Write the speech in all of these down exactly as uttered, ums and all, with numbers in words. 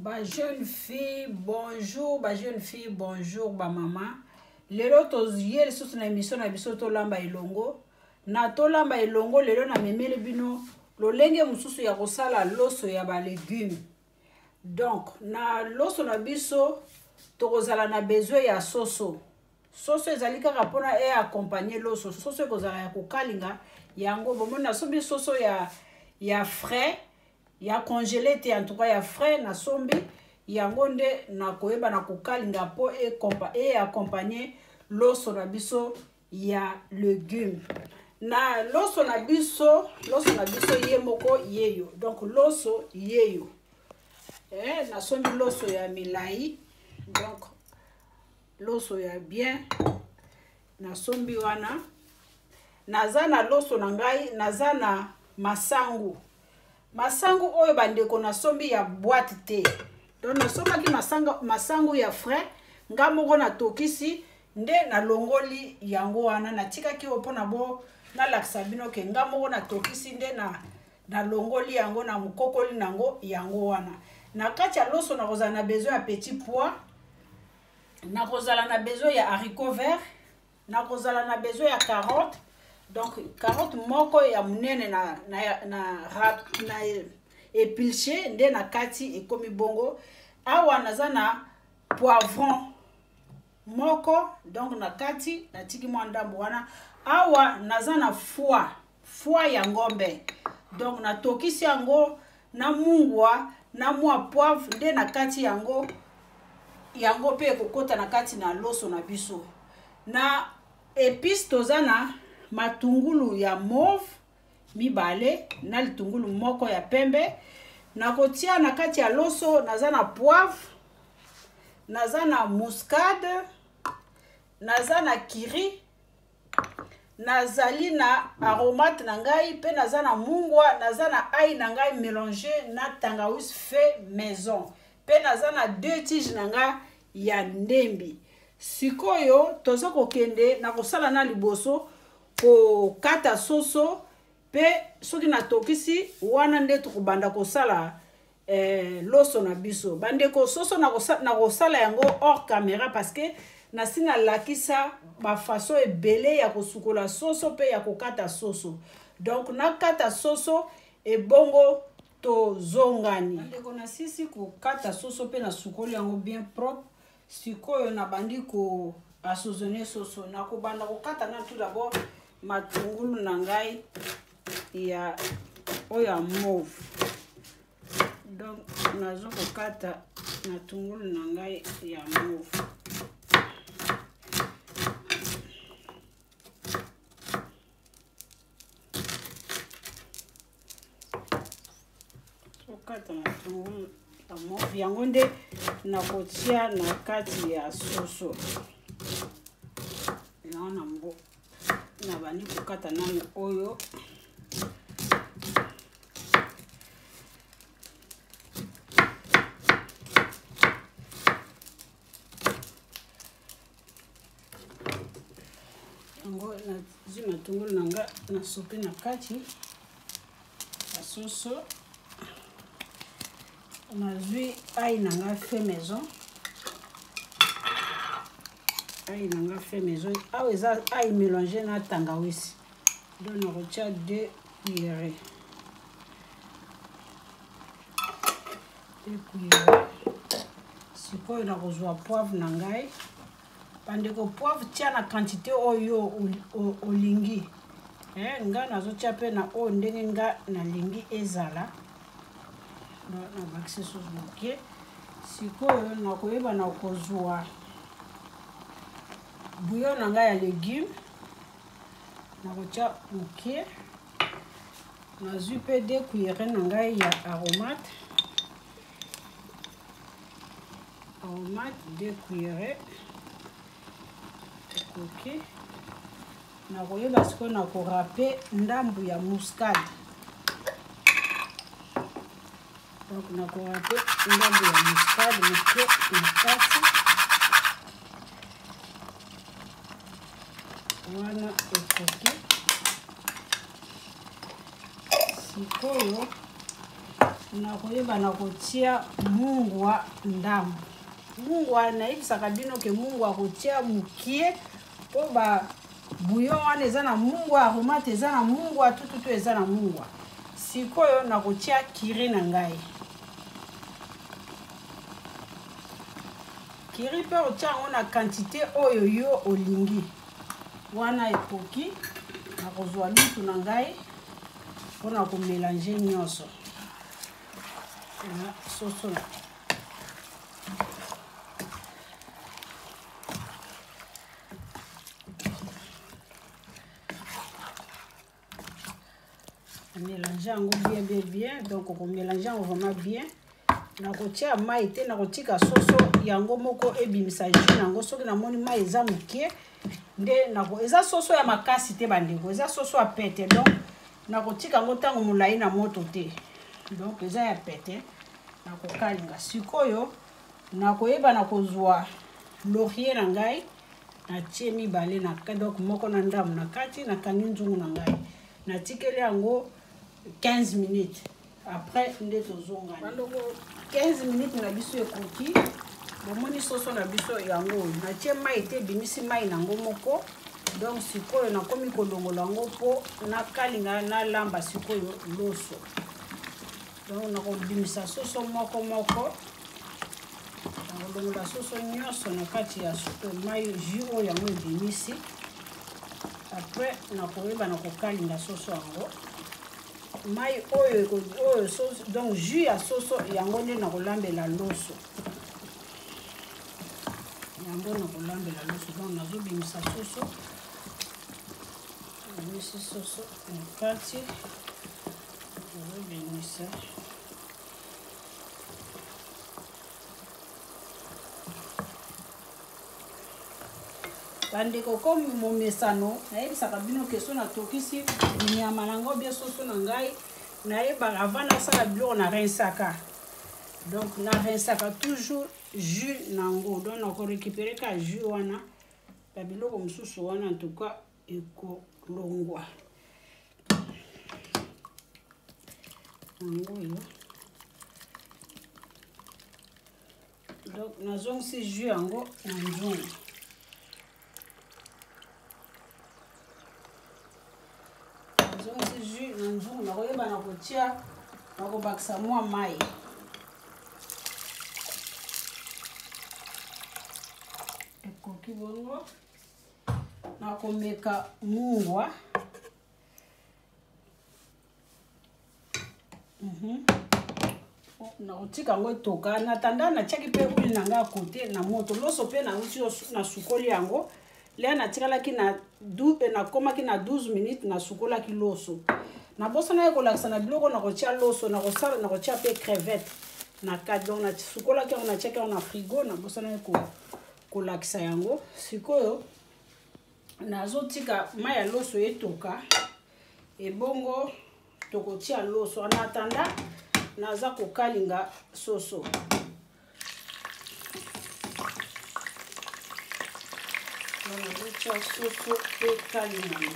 Ba jeune fille, bonjour, ba jeune fille, bonjour, ba maman. Lelo toziye lisusu na émission na biso tolamba ilongo. Na tolamba ilongo lelo na memele bino lolenge mususu ya kosala loso ya ba légumes. Donc na loso na biso tokozala na besoin ya soso. Soso ezali kaka pona e accompagner loso. Soso ekozala ya kokalinga yango bomona sombi soso ya ya frais. Ya congelé te en tout cas ya frais na sombi yango nde na koyeba na kokalinga po e kompa e accompagner loso na biso ya légumes. Na loso na biso, loso na biso ye moko yeyo. Donc loso yeyo. Eh na sombi loso ya milai. Donc loso ya bien na sombi wana. Naza na loso na ngai, naza na masangu. Masangu oyo bandeko na sombi ya boîte te. Donc na somaki masanga masangu ya frais nga moko na tokisi nde na longoli yango wana na tikaki opona bo na laksa bino ke nga moko na tokisi nde na na longoli yango na mukokoli nango yango wana. Na kati ya loso na kozala na besoin ya petit pois, na kozala na besoin ya haricots verts, na kozala na besoin ya carottes. Donc carotte moko ya munene na na na, na épluché nde na kati ekomi bongo. Awa naza na poivron moko donc na kati na tiki mwa ndambo wana. Awa naza na foie foie ya ngombe donc na tokisi yango na mungwa na mwa poivre nde na kati yango yango pe kokota na kati na loso na biso. Na épices tozana matungulu ya mauve mibale na litungulu moko ya pembe na kotia na kati ya loso. Naza na poivre, naza na muscade, naza na kiri, nazali na aromate na ngai pe naza na mungwa, naza na ail na ngai mélangé na tangawizi fait maison pe naza na deux tiges na ngai ya ndembi. Sikoyo toza kokende na kosala na liboso ko kata soso pe soki na tokisi wana nde tukubanda kosala eh, loso na biso. Bandeko soso na kosala, na kosala yango hors caméra parce que na sina lakisa ba façon ebele ya kosukola soso pe ya kokata soso. Donc na kata soso e bongo to zongani. Bandeko na sisi kokata soso pe na sukoli yango bien propre. Sikoyo na bandi ko assaisonner soso na ko banda ko kata na tout d'abord matungulu na ngai ya oya mauve. Donc nazo ko kata matungulu na ngai ya mauve. So kata matungulu ya mauve yango nde na kotia na kati ya soso. Naona mbo na bani kukata nani oyo ngo na zima tungulu nanga na sopi na kati ya soso. Na zui ail nanga fait maison. Ail nanga fait maison. Ah oui, ça ail mélangé na tangawizi. Donc on retient deux cuillerées. Deux cuillerées. Sikoyo na kozwa poivre na ngai. Bandeko poivre tia na quantité oyo olingi. Eh nga nazo tia pe na o ndenge nga na lingi ezala. Na bakisi soso moke. Sikoyo na koyeba na kozwa bouillon na ngai ya légumes. Na kotia moke. Na zui pe deux cuillerées na ngai ya aromate. Aromate deux cuillerées. Ok. Na koyeba sikoyo na korape ndambu ya muscade. Donc na korape ndambu ya muscade moke na kati. Wana ekoki. Sikoyo na koyeba na kotia mungwa ndamu. Mungwa nayebisaka bino ke mungwa kotia mukie po ba bouillon wana eza na mungwa, aromate eza na mungwa, tututu eza na mungwa. Sikoyo na kotia kiri na ngai. Kiri pe otia yango na quantité oyo yo olingi. Wana ekoki na kozwa lutu na ngai mpona komélanger nyonso. Na soso na mélanger yango bien bien bien, donc on mélanger yango vraiment bien. Na kotia mai te na kotika soso yango moko ebimisa jus nango soki na moni mai eza mukie nde nako eza soso ya makasi te bandeko, eza soso ya pete, donc na kotika yango ntango molai na moto te, donc eza ya pete na kokalinga. Sikoyo na koyeba na kozwa laurier na ngai na tie mibale na donc moko na ndamu na kati na kangi nzungu na ngai na tikeli yango quinze minutes. Après nde tozonga bandoko quinze minutes na biso ekoki bomoni soso na biso yango na tie mai te bimisi mai nango moko, donc sikoyo na komi kolongola yango po na kalinga na lamba sikoyo loso, donc na kobimisa soso moko moko na kolongola soso nyonso na kati ya mai jus oyo yango ebimisi. Après na koyeba na kokalinga soso yango mai oyo oyo sauce, donc jus ya soso yango nde na kolambela loso yango na kolambela loso, donc nazobimisa soso nabimisi soso na kati nazobimisa bandeko komi momesano nayebisaka bino keso na tokisi nyama nango bien soso na ngai nayebaka avant nasala biloko na rinsaka, donc na rinsaka toujours jus nango, donc nakorécupérer ka jus wana ba biloko mosusu wana en tout cas ekolongwa nango yo, donc nazongisi jus yango na nzungu. Jus na nzungu na koyeba na kotia na kobakisa mwa mai ekoki bongo na komeka mungwa mhm na kotika yango etoka na tanda na tiaki pe huile na nga kote na moto loso pe na uti na sukoli yango lea na tikalaki na na komaki na douze minutes na sukolaki loso na bosa na ekolakisa na biloko na kotia loso na kosala na kotia pe crevette na kati, donc na sukolaki yango na tiaki yango na frigo na bosa na ekolakisa yango. Sikoyo nazotika mai ya loso etoka ebongo tokotia loso en attendant naza kokalinga soso. Nazotia soso ekalinga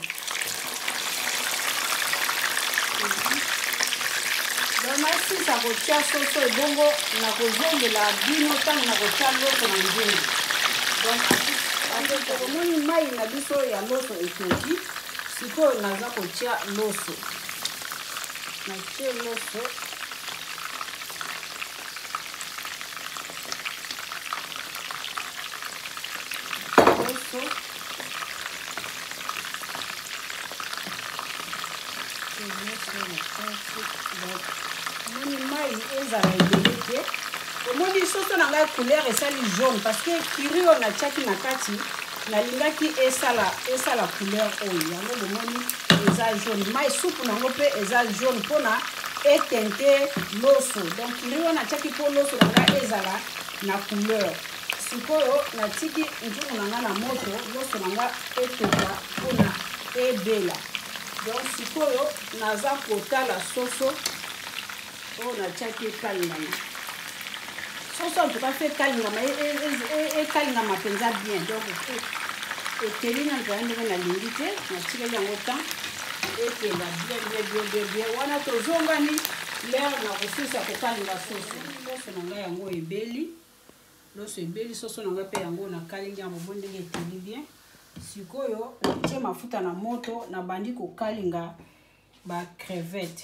donc nasisa kotia soso ebongo na kozongela bino ntango na kotia loso na nzungu. Donc omoni mai na biso ya loso etoki, sikoyo naza kotia loso, natie loso loso moni mai ezala ebele te. Omoni soso na ngai couleur esali jaune parce que kiri oyo natiaki na kati nalingaki esala esala couleur oyo yango bomoni eza jaune. Mai supu nango mpe eza jaune mpona etente loso, donc kiri oyo natiaki mpo loso na ngai ezala na couleur. Sikoyo natiki nzungu na ngai na moto loso na ngai etoka mpona ebela, donc sikoyo naza kotala soso oyo natiaki ekalingama. Soso en tout cas fait kalingama ekalingama mpenza bien, donc eteli na nzela ndenge nalingi te natikeli yango temps ekela bien bien bien bien bien wana tozongani fleur na kosilisa kokalinga soso. Loso na ngai yango ebeli. Loso ebeli soso na ngai pe yango na kalingi yango bo ndenge eteli bien. Sikoyo natie mafuta na moto na bandi kokalinga ba crevette.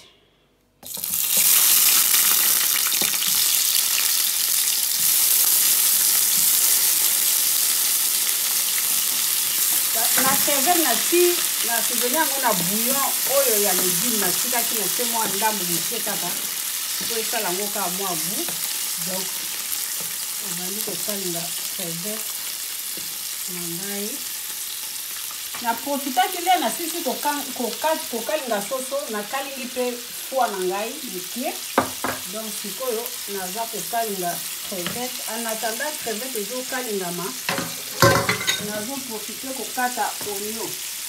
Na crevette na ti na souvenir yango na bouillon oyo ya légume na tikaki na tie mwa ndambo mokie kaka po esala yango kaka mwa goût. Donc nabandi kokalinga crevette na ngai. Na profitaki nde nasisi kokalinga soso nakalingi mpe foie na ngai mokie. Donc sikoyo naza kokalinga crevette. En attendant crevette ezokalingama nazo profite kokata oignon.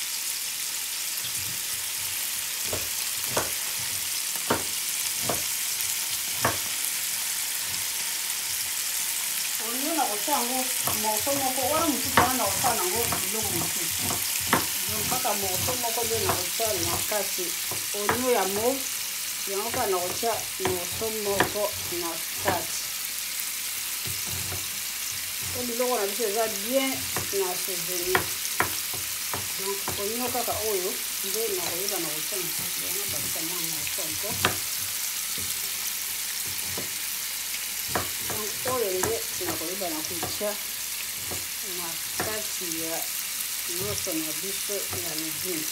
Oignon na kotia yango morso moko wana mosusu wana na kosala nango biloko mosusu. Donc kaka morso moko nde na kotia na kati oignon ya mauve yango kaka na kotia morso moko na kati. Biloko na biso eza bien na souvenir. Donc oignon kaka oyo nde na koyeba na kotia na kati yango bakisa mwa morso encore. Donc oyo nde na koyeba na kotia na kati ya loso na biso ya légume.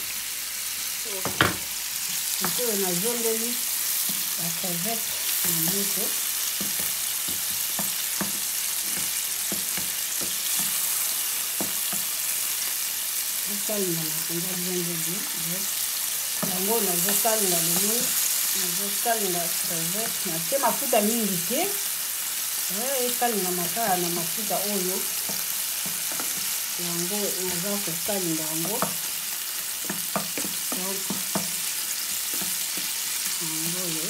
Sikoyo nazongeli ba crevette na moto. Kalinga na konza bien bien. Yango nazokalinga lelo nazokalinga crevette na tie mafuta mingi te. Eh kalinga makala na mafuta oyo. Yango naza kokalinga yango. Donc yango.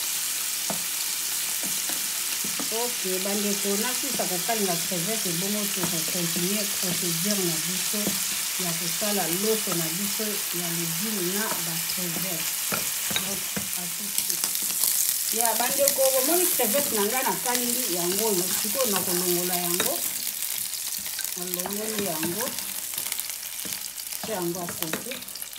Ok, bandeko nasisa kokalinga crevette bongo to continuer procédure na biso ya kosala loso na biso ya légume na ba crevette. Donc à tout de suite. Ya bandeko bomoni crevette na nga na kalingi yango yo sikoyo na kolongola yango. Alongoli yango. Tia yango à côté.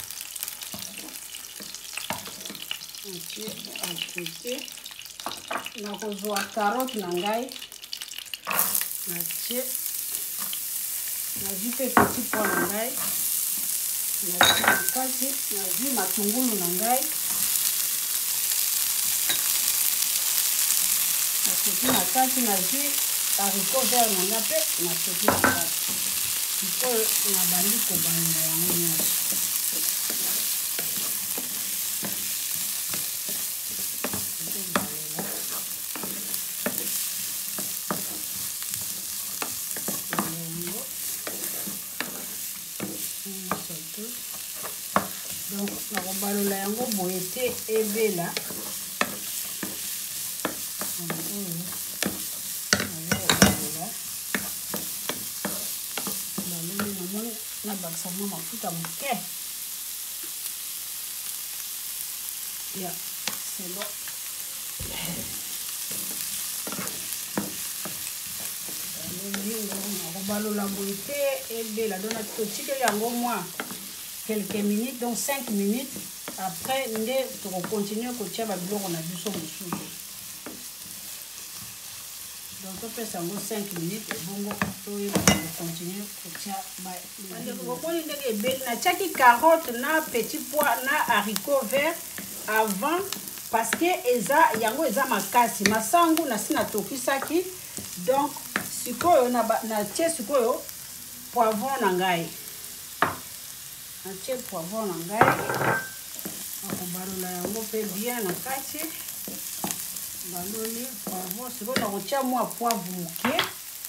Ok, à côté. Na kozwa carotte na ngai. Na tie nazi pe petit pois na ngai. Nazi na kati, nazi matungulu na ngai. Nasoki na kati, nazi haricot vert na ngai pe nasoki na kati. Sikoyo nabandi kobalela yango nyonso. Donc nakobalola yango boye te ebela. Na bakisa mwa mafuta moke. Ya, c'est bon. Nakobalola boye te ebela. Donc totikeli yango mwa quelques minutes, donc cinq minutes. Après, on va continuer à coacher avec l'eau on a du son dessous. Donc, on peut ça cinq minutes. Bon, on va continuer à coacher avec l'eau. Na carotte, na petit pois, na haricot vert avant parce que eza yango eza makasi masangu na sina tokisaki. Donc, sikoyo na na tie sikoyo poivron na ngai. Natie poivron na ngai. Nakobalola yango pe bien na kati. Baloli poivron sikoyo nakotia mwa poivre moke.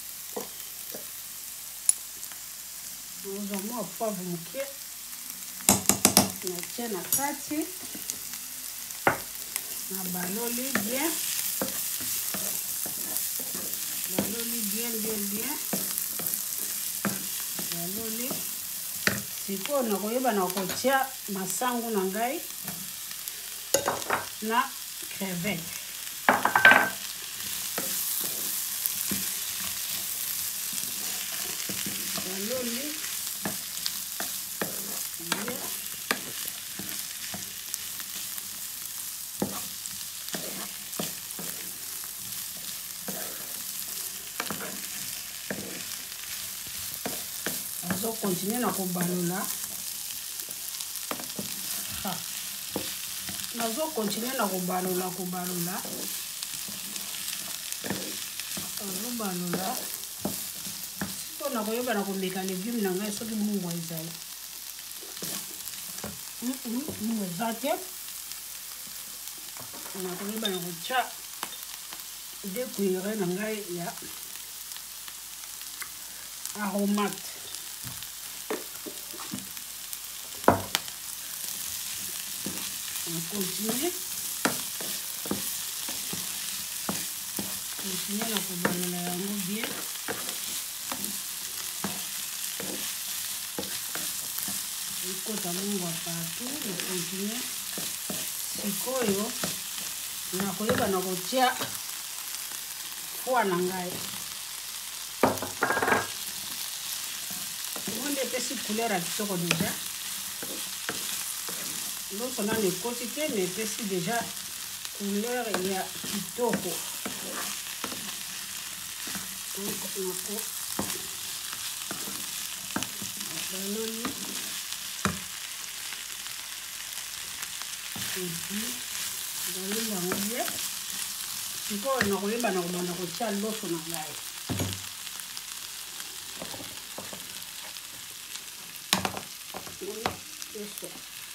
Nakotia mwa poivre moke. Natie na kati. Na baloli bien. Baloli bien bien bien. Baloli. Sikoyo nakoyeba na kotia masangu na ngai na crevette. Baloli. Nazo continuer na kobalola. Nazo continuer na kobalola kobalola. Nazo balola. So na koyeba na komeka legume na ngai soki mungu ezali. Mm mungu ezate. Na koyeba na kocha de cuillère na ngai ya aromate. On continue. Continue na kobalola yango bien. Ikota mungu partout. On continue. Sikoyo na koyeba na kotia foie na ngai. Monde pesi couleur à kitoko déjà. Lorsqu'on a les quantités, mais pesi déjà couleur il y a kitoko. Donc on a baloli. Et puis baloli yango bien. Sikoyo na koyeba na kobanda kotia loso na ngai. Eso.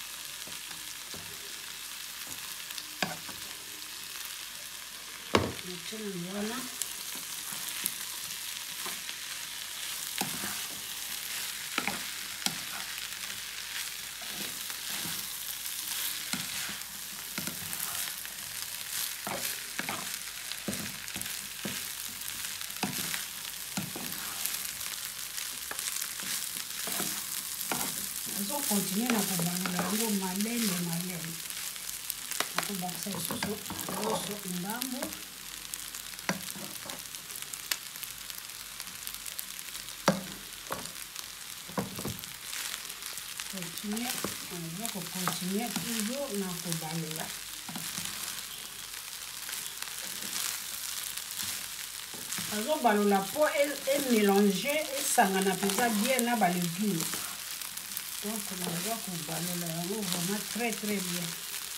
Voilà. On continue na kobalola yango malele malele. Na kobakisa lisusu loso ndambo. Continuer, on va continuer toujours na kobalola. Azo balola po et mélanger et sangana pesa bien na ba légumes. Donc on va kobalola yango vraiment très très bien.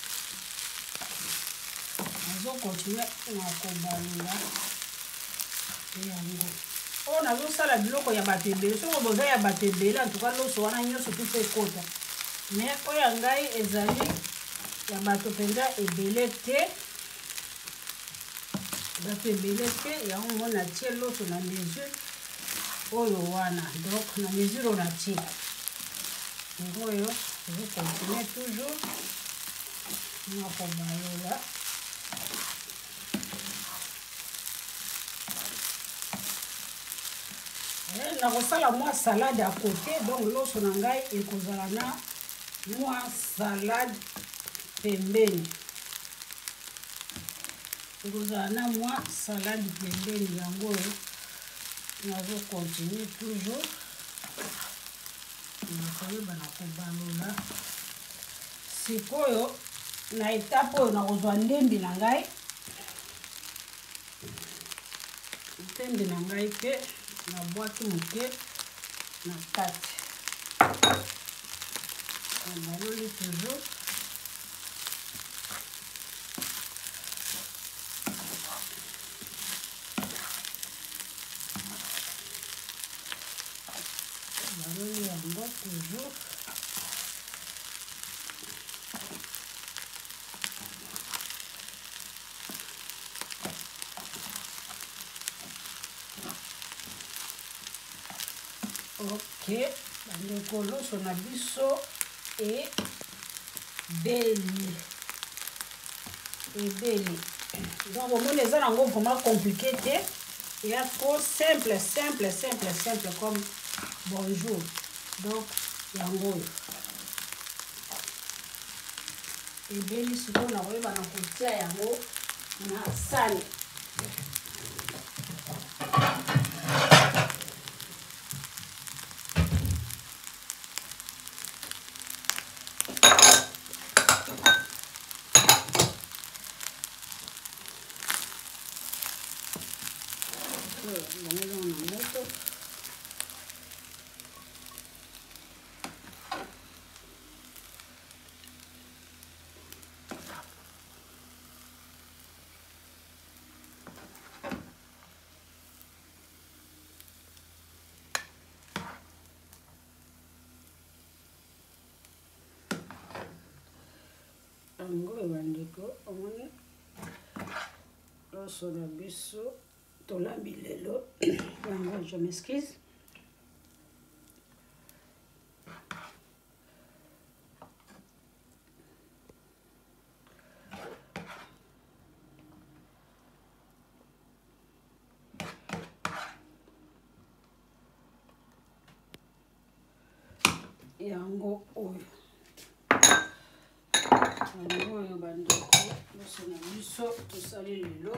Azo continuer na kobalola yango. On a vu ça la biloko ya batebele. So boza ya batebele en tout cas loso wana nyoso tout fait kota. Mais oya ngai ezali ya bato penza ebele te. Bato ebele te ya on a tie loso na mesure oyo wana. Donc na mesure on a tie. Ngoyo, je continue toujours. Na kobalola. Na kosala mwa salade à côté, donc loso na ngai ekozala na mwa salade pembeni. Ekozala na mwa salade pembeni yango nazo continue toujours. Nakoyeba na kobalola. Sikoyo na étape oyo nakozwa ndembi na ngai. Ndembi na ngai pe na boîte moke na kati. On baloli toujours. Baloli yango toujours. Ok, bandeko loso na biso et beli. Et beli. Donc au moins les gens ont vraiment compliqué. Il y a trop simple, simple, simple, simple comme bonjour. Donc yango. ebeli sikoyo na koyeba na kotia yango na sani. Bongo na moto. Ango ebandeko omoni loso na biso tolambi lelo yango je m'excuse. Yango oyo yango oyo bandeko loso na biso tosali lelo.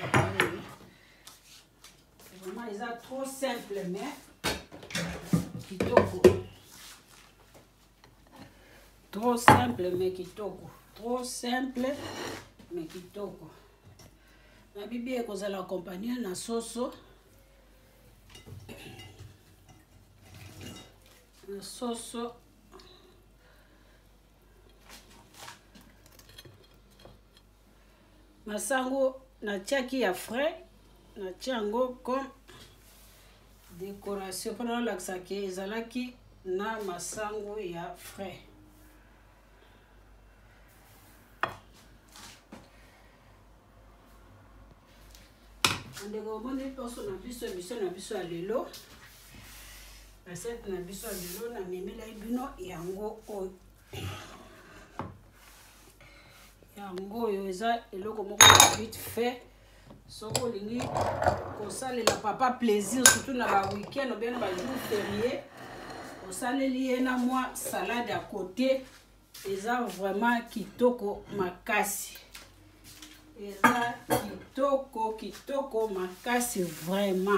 Vraiment, ils sont trop simple, mais kitoko. Trop simple, mais kitoko. Trop simple, mais kitoko. Ma bibi est qu'on la accompagner na soso. Na soso. Masango na tiaki ya frais. Na tiango comme décoration pendant l'axaki ezalaki na masango ya frais. Ndeko moni poso na biso biso na biso alelo. Recette na biso alelo na memela ibino yango oyo. Yango oyo eza eloko moko vite fait. Soko lingi kosalela papa plaisir surtout na ba week-end ou bien ba jour férié kosaleli ye na moi salade à côté eza vraiment kitoko makasi eza kitoko kitoko makasi vraiment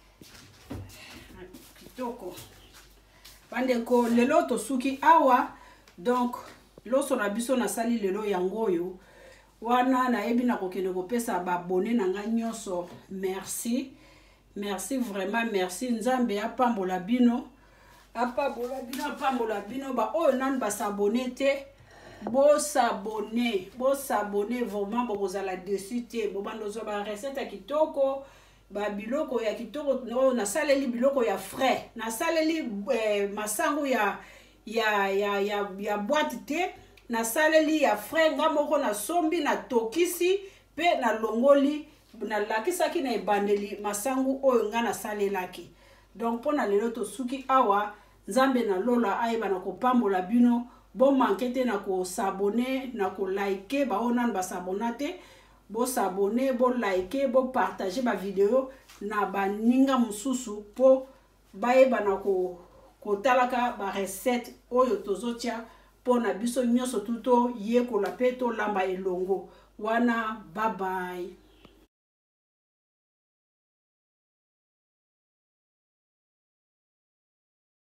kitoko bandeko lelo tosuki awa donc loso na biso na sali lelo yango oyo wana na ebi na kokende kopesa ba abonné na nga nyonso merci merci vraiment merci nzambe apambola bino apambola bino apambola bino ba oyo nanu ba s'abonner te bo s'abonner bo s'abonner vraiment bo kozala dessus te bo bandozo ba recette kitoko ba biloko ya kitoko no na saleli biloko ya frais na saleli eh, masango ya ya ya ya, ya boîte te na saleli ya frais nga moko na sombi na tokisi pe na longoli na lakisaki na ebandeli masangu oyo nga na salelaki. Donc pona lelo to suki awa nzambe na lola ayeba na kopambola bino bo mankete na ko s'abonner na ko like ba onan ba s'abonate bo s'abonner bo like bo partager ba vidéo na baninga mususu po bayeba na ko kotalaka ba recette oyo tozotia pona biso nyonso tuto yekola pe to lamba elongo wana. Bye bye.